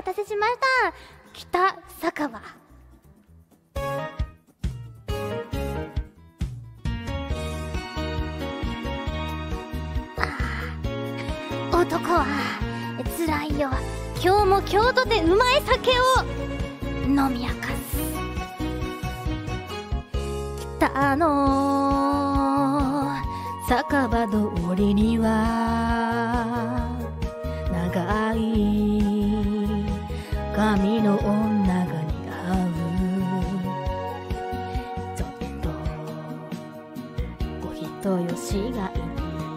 待たせしました。北酒場。男はつらいよ。今日も京都でうまい酒を飲み明かす。北の酒場通りには長い髪の女が似合う。ちょっとお人よしがいい。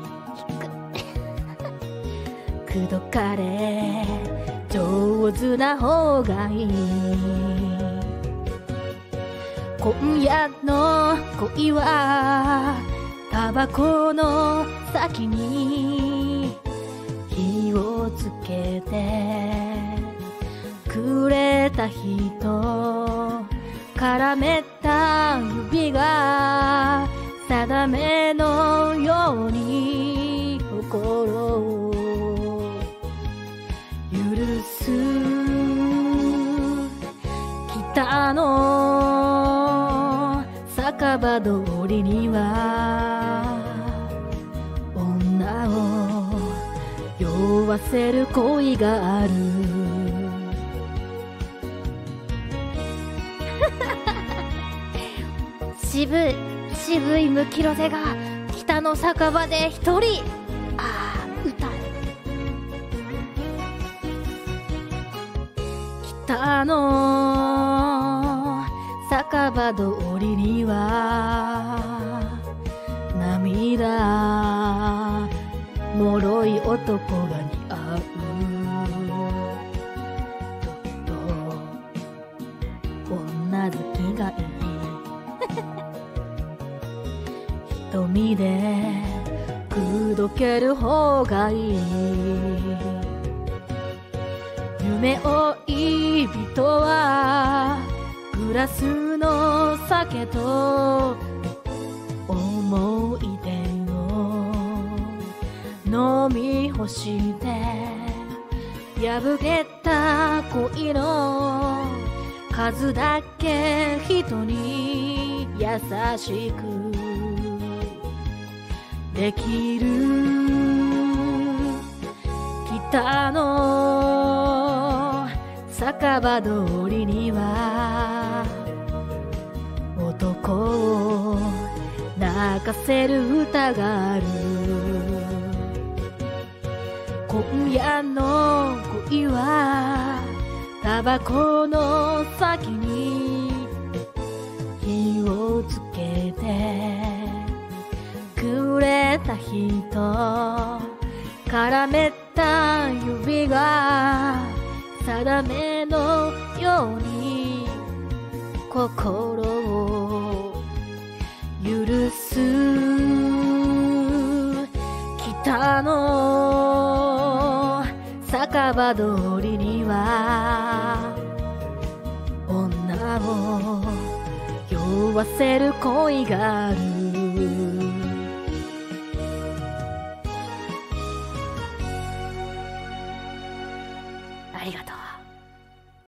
口説かれ上手な方がいい。今夜の恋はタバコの先に火をつけてくれた人、絡めた指が定めのように心を許す。北の酒場通りには女を酔わせる恋がある。渋いムキロゼが北の酒場で一人歌う。北の酒場通りには涙もろい男が似合う。ちょっと女好きがいい。瞳で口説ける方がいい。夢追い人はグラスの酒と思い出を飲み干して破けた恋の数だけ人に優しくできる。北の酒場通りには男を泣かせる歌がある。今夜の恋はタバコの先に火をつけてくれた人、絡めた指が定めのように心を許す。北の酒場通りには女を酔わせる恋がある。